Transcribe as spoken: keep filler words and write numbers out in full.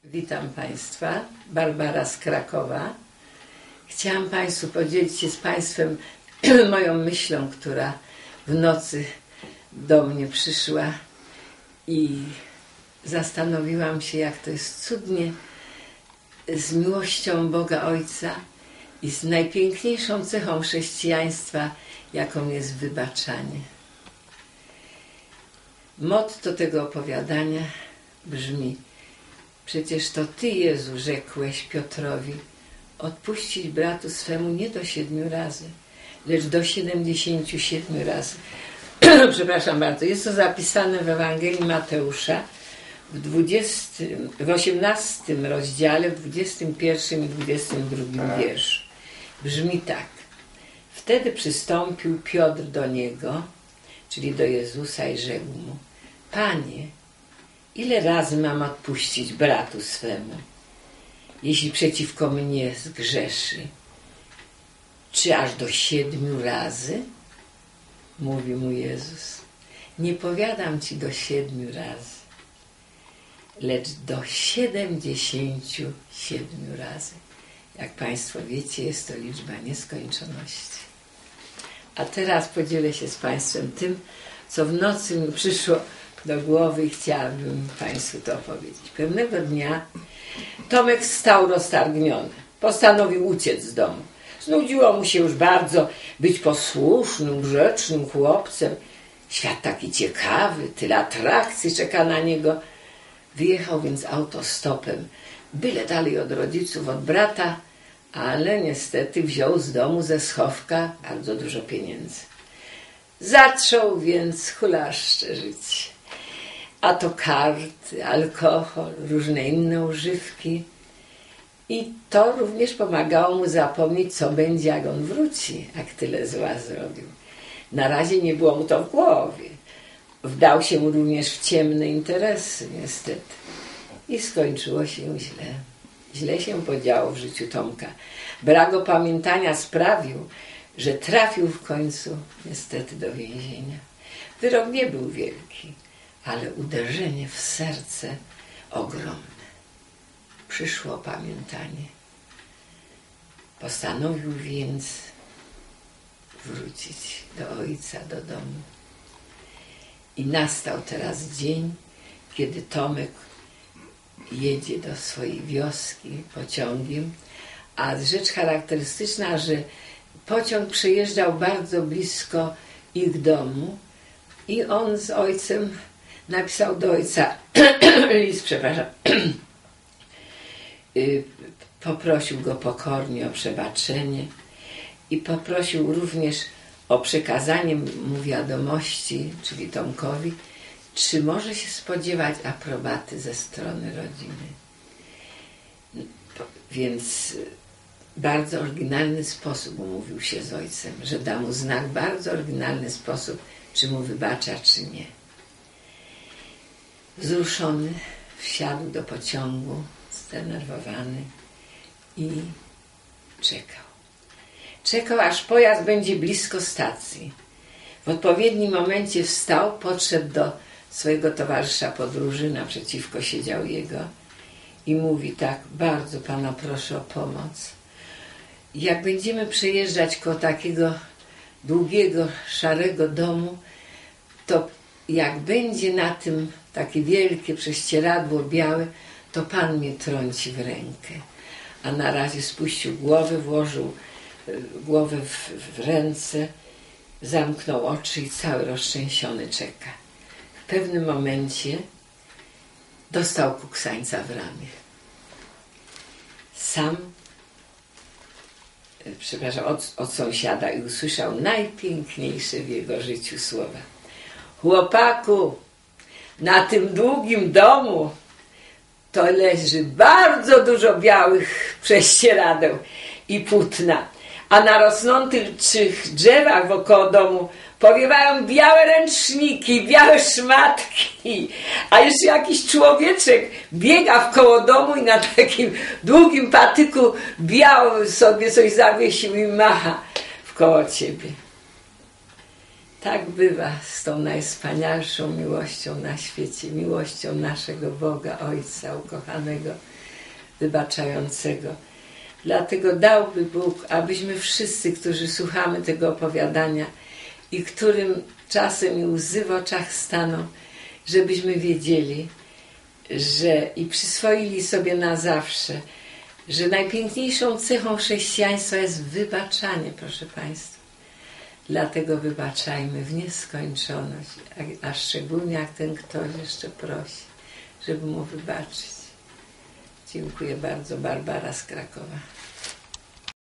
Witam Państwa, Barbara z Krakowa. Chciałam Państwu podzielić się z Państwem moją myślą, która w nocy do mnie przyszła i zastanowiłam się, jak to jest cudnie z miłością Boga Ojca i z najpiękniejszą cechą chrześcijaństwa, jaką jest wybaczanie. Motto tego opowiadania brzmi: przecież to Ty, Jezu, rzekłeś Piotrowi, odpuścić bratu swemu nie do siedmiu razy, lecz do siedemdziesięciu siedmiu razy. Przepraszam bardzo. Jest to zapisane w Ewangelii Mateusza w, dwudziestym, w osiemnastym rozdziale, w dwudziestym pierwszym i dwudziestym drugim wierszu. Brzmi tak. Wtedy przystąpił Piotr do Niego, czyli do Jezusa, i rzekł Mu: Panie, ile razy mam odpuścić bratu swemu, jeśli przeciwko mnie zgrzeszy? Czy aż do siedmiu razy? Mówi mu Jezus: nie powiadam ci do siedmiu razy, lecz do siedemdziesięciu siedmiu razy. Jak Państwo wiecie, jest to liczba nieskończoności. A teraz podzielę się z Państwem tym, co w nocy mi przyszło do głowy i chciałabym Państwu to opowiedzieć. Pewnego dnia Tomek wstał roztargniony. Postanowił uciec z domu. Znudziło mu się już bardzo być posłusznym, grzecznym chłopcem. Świat taki ciekawy, tyle atrakcji czeka na niego. Wyjechał więc autostopem, byle dalej od rodziców, od brata, ale niestety wziął z domu ze schowka bardzo dużo pieniędzy. Zaczął więc hulaszcze żyć. A to karty, alkohol, różne inne używki. I to również pomagało mu zapomnieć, co będzie, jak on wróci, jak tyle zła zrobił. Na razie nie było mu to w głowie. Wdał się mu również w ciemne interesy, niestety. I skończyło się źle. Źle się podziało w życiu Tomka. Brak opamiętania sprawił, że trafił w końcu niestety do więzienia. Wyrok nie był wielki, ale uderzenie w serce ogromne. Przyszło opamiętanie. Postanowił więc wrócić do ojca, do domu. I nastał teraz dzień, kiedy Tomek jedzie do swojej wioski pociągiem, a rzecz charakterystyczna, że pociąg przejeżdżał bardzo blisko ich domu i on z ojcem napisał do ojca list, przepraszam, poprosił go pokornie o przebaczenie i poprosił również o przekazanie mu wiadomości, czyli Tomkowi, czy może się spodziewać aprobaty ze strony rodziny. Więc bardzo oryginalny sposób umówił się z ojcem, że da mu znak, bardzo oryginalny sposób, czy mu wybacza, czy nie. Wzruszony wsiadł do pociągu, zdenerwowany i czekał. Czekał, aż pojazd będzie blisko stacji. W odpowiednim momencie wstał, podszedł do swojego towarzysza podróży, naprzeciwko siedział jego i mówi tak: bardzo pana proszę o pomoc. Jak będziemy przejeżdżać koło takiego długiego, szarego domu, to jak będzie na tym takie wielkie prześcieradło białe, to pan mnie trąci w rękę. A na razie spuścił głowę, włożył głowę w, w ręce, zamknął oczy i cały roztrzęsiony czeka. W pewnym momencie dostał kuksańca w ramię. Sam, przepraszam, od, od sąsiada i usłyszał najpiękniejsze w jego życiu słowa: chłopaku, na tym długim domu to leży bardzo dużo białych prześcieradeł i płótna, a na rosnących drzewach wokoło domu powiewają białe ręczniki, białe szmatki, a jeszcze jakiś człowieczek biega wkoło domu i na takim długim patyku białym sobie coś zawiesił i macha wkoło ciebie. Tak bywa z tą najwspanialszą miłością na świecie, miłością naszego Boga, Ojca ukochanego, wybaczającego. Dlatego dałby Bóg, abyśmy wszyscy, którzy słuchamy tego opowiadania i którym czasem i łzy w oczach staną, żebyśmy wiedzieli, że i przyswoili sobie na zawsze, że najpiękniejszą cechą chrześcijaństwa jest wybaczanie, proszę Państwa. Dlatego wybaczajmy w nieskończoność, a, a szczególnie jak ten ktoś jeszcze prosi, żeby mu wybaczyć. Dziękuję bardzo. Barbara z Krakowa.